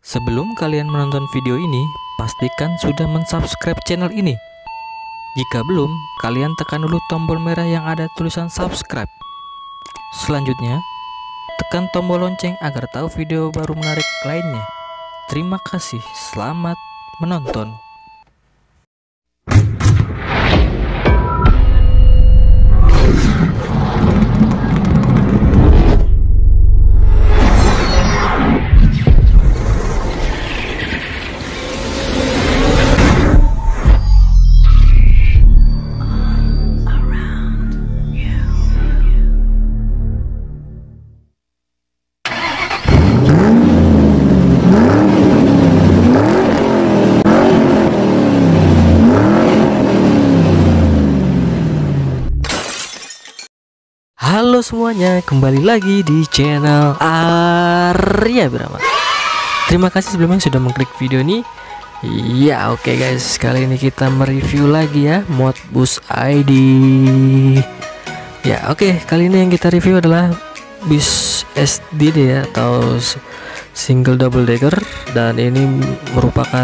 Sebelum kalian menonton video ini, pastikan sudah mensubscribe channel ini. Jika belum, kalian tekan dulu tombol merah yang ada tulisan subscribe. Selanjutnya, tekan tombol lonceng agar tahu video baru menarik lainnya. Terima kasih, selamat menonton. Halo semuanya, kembali lagi di channel Arya Birama. Terima kasih sebelumnya sudah mengklik video ini. Ya oke guys, kali ini kita mereview lagi ya Modbus ID. Ya oke, kali ini yang kita review adalah bis SDD ya, atau single double decker. Dan ini merupakan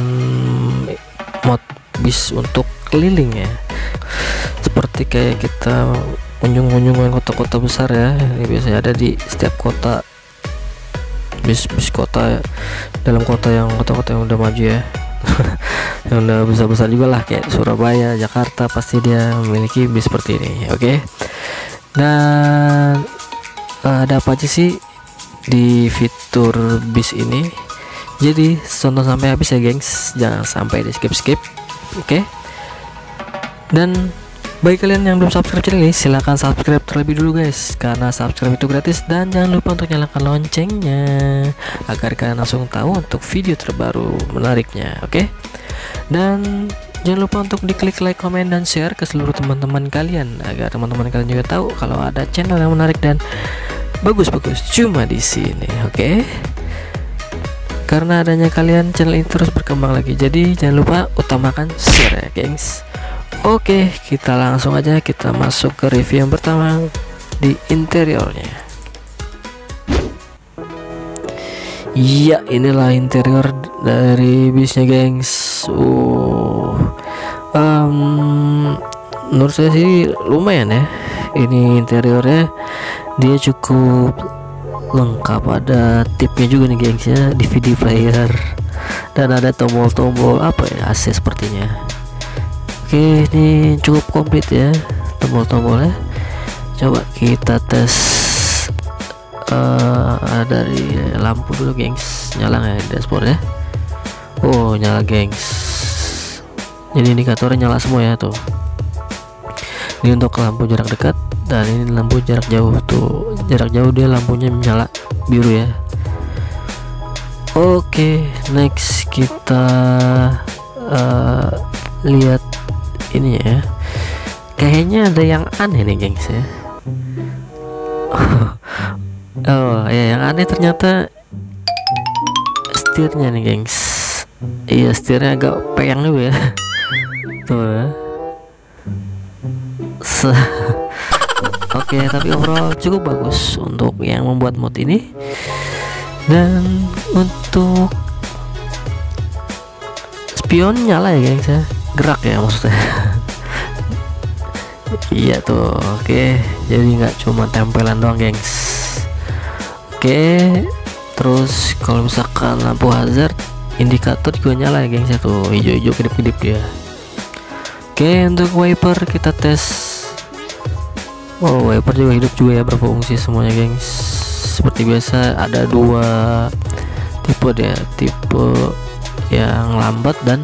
mod bis untuk keliling ya, seperti kayak kita kunjungan kota-kota besar ya. Ini biasanya ada di setiap kota, bis kota dalam kota yang kota-kota yang udah maju ya yang udah besar-besar juga lah, kayak Surabaya, Jakarta, pasti dia memiliki bis seperti ini. Oke. Dan ada apa aja sih di fitur bis ini? Jadi tonton sampai habis ya gengs, jangan sampai di skip. Oke. Dan bagi kalian yang belum subscribe channel ini, silahkan subscribe terlebih dulu guys, karena subscribe itu gratis. Dan jangan lupa untuk nyalakan loncengnya agar kalian langsung tahu untuk video terbaru menariknya. Oke. Dan jangan lupa untuk diklik like, komen, dan share ke seluruh teman-teman kalian, agar teman-teman kalian juga tahu kalau ada channel yang menarik dan bagus-bagus cuma di sini. Oke. Karena adanya kalian, channel ini terus berkembang lagi. Jadi jangan lupa utamakan share ya gengs. Oke, kita langsung aja kita masuk ke review yang pertama di interiornya. Iya, inilah interior dari bisnya gengs. Menurut saya sih lumayan ya. Ini interiornya dia cukup lengkap, ada tipnya juga nih gengs ya, DVD player, dan ada tombol-tombol apa ya, AC sepertinya. Oke, ini cukup komplit ya tombol-tombolnya. Coba kita tes dari lampu dulu gengs. Nyala ya dashboard ya. Oh, nyala gengs. Jadi indikatornya nyala semua ya tuh. Ini untuk lampu jarak dekat, dan ini lampu jarak jauh tuh. Jarak jauh dia lampunya menyala biru ya. Oke, next kita lihat ini ya. Kayaknya ada yang aneh nih gengs ya. Oh ya, yang aneh ternyata setirnya nih gengs. Iya, setirnya agak peyang juga ya. Tuh ya. Oke, tapi overall cukup bagus untuk yang membuat mod ini. Dan untuk spion nyala ya gengs ya, gerak ya maksudnya. Iya tuh. Oke, jadi nggak cuma tempelan doang gengs. Oke, terus kalau misalkan lampu hazard, indikator juga nyala ya gengs ya tuh, hijau-hijau kedip-kedip dia. Oke, untuk wiper kita tes. Oh, wiper juga hidup juga ya, berfungsi semuanya gengs. Seperti biasa ada dua tipe dia, tipe yang lambat dan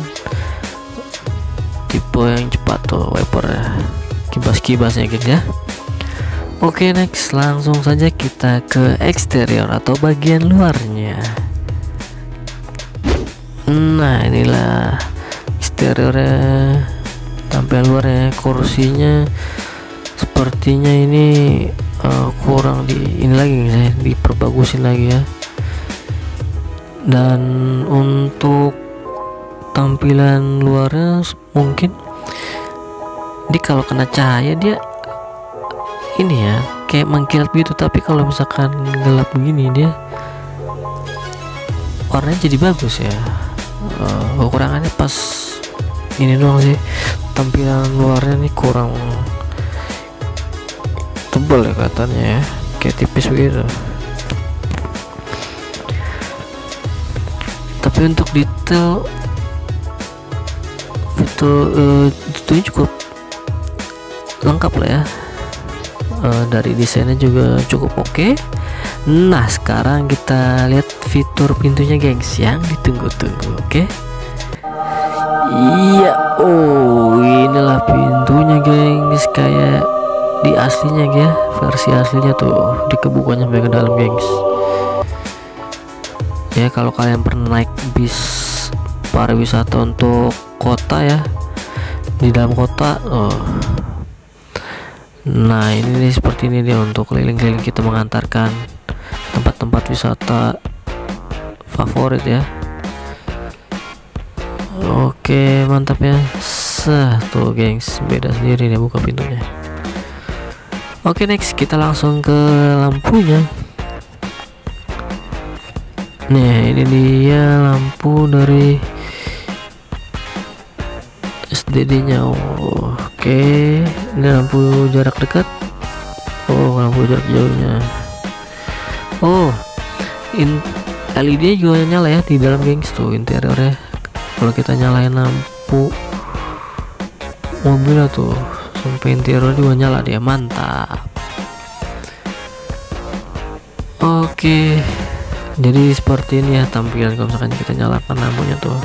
tipe yang cepat tuh wiper ya, kibas-kibasnya gengs ya. Oke, next langsung saja kita ke eksterior atau bagian luarnya. Nah, inilah eksteriornya, tampilan luarnya. Kursinya sepertinya ini kurang ini lagi saya diperbagusin lagi ya. Dan untuk tampilan luarnya mungkin di kalau kena cahaya dia ini ya kayak mengkilat gitu, tapi kalau misalkan gelap begini dia warnanya jadi bagus ya. Kekurangannya pas ini doang sih, tampilan luarnya nih kurang tebal ya katanya ya, kayak tipis begitu. Tapi untuk detail itu cukup lengkap lah ya. Dari desainnya juga cukup oke. Nah sekarang kita lihat fitur pintunya gengs yang ditunggu-tunggu. Oke. Iya, oh inilah pintunya gengs, kayak di aslinya ya, versi aslinya tuh dikebukanya sampai ke dalam gengs. Ya kalau kalian pernah naik bis pariwisata untuk kota ya, di dalam kota, nah ini nih, seperti ini dia untuk keliling-keliling kita, mengantarkan tempat-tempat wisata favorit ya. Oke mantap ya. Tuh gengs, beda sendiri nih buka pintunya. Oke next kita langsung ke lampunya. Nih ini dia lampu dari SDD nya. Oke, ini lampu jarak dekat. Lampu jarak jauhnya. LED juga nyala ya di dalam gengs tuh interiornya. Kalau kita nyalain lampu mobil tuh sampai interior juga nyala dia, mantap. Oke, jadi seperti ini ya tampilan kalau misalkan kita nyalakan lampunya tuh.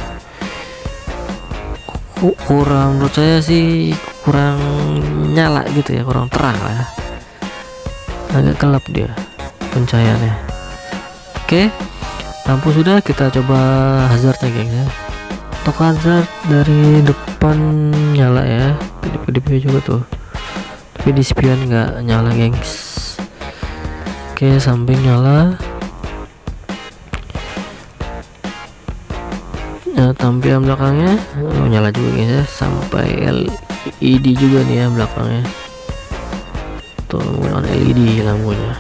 Kurang, menurut saya sih kurang nyala gitu ya, kurang terang lah, agak gelap dia pencahayaannya. Oke, lampu sudah, kita coba hazardnya gengs ya. Untuk hazard dari depan nyala ya, kedip-kedipnya juga tuh, tapi di spion nggak nyala gengs. Oke, samping nyala. Nah, tampilan belakangnya nyala juga guys ya, sampai LED juga nih ya belakangnya tuh, menggunakan LED lampunya.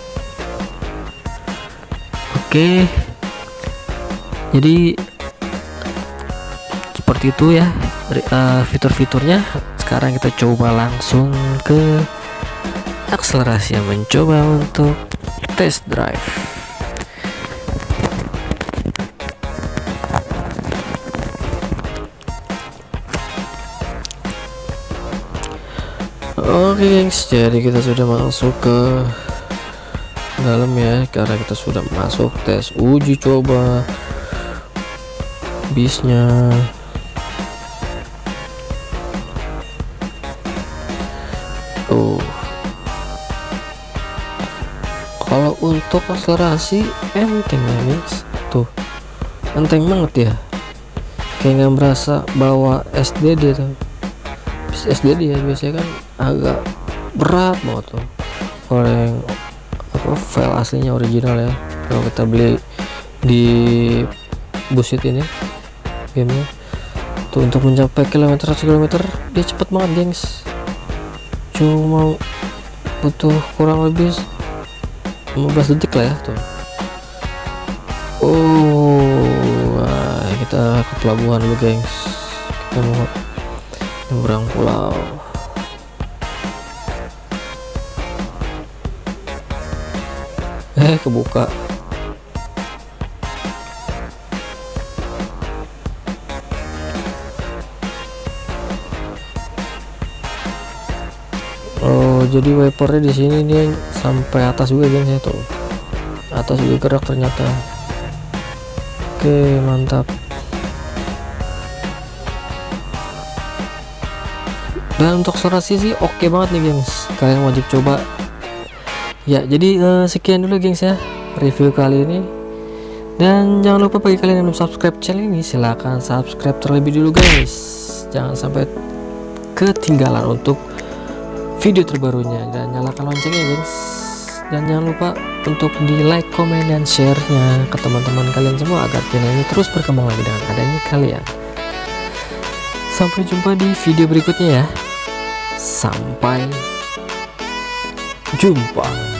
Oke, jadi seperti itu ya fitur-fiturnya. Sekarang kita coba langsung ke akselerasi, mencoba untuk test drive. Oke gengs, jadi kita sudah masuk ke dalam ya, karena kita sudah masuk tes uji coba bisnya. Kalau untuk akselerasi enteng ya guys, tuh enteng banget ya, kayak nggak berasa bawa SDD tuh. SDD ya biasanya kan agak berat banget tuh, kalau yang file aslinya original ya, kalau kita beli di busit ini gamenya tuh, untuk mencapai kilometer dia cepet banget gengs, cuma butuh kurang lebih 15 detik lah ya tuh. Nah, kita ke pelabuhan dulu gengs, kita mau nyebrang pulau. Kebuka. Jadi wipernya di sini dia sampai atas juga gengs ya tuh, atas juga gerak ternyata. Oke mantap. Dan untuk akselerasi sih oke banget nih gengs, kalian wajib coba ya. Jadi sekian dulu gengs ya review kali ini, dan jangan lupa bagi kalian yang belum subscribe channel ini, silahkan subscribe terlebih dulu guys, jangan sampai ketinggalan untuk video terbarunya, dan nyalakan loncengnya gengs. Dan jangan lupa untuk di like, komen, dan share-nya ke teman-teman kalian semua, agar channel ini terus berkembang lagi dengan adanya kalian. Sampai jumpa di video berikutnya ya. Sampai jumpa.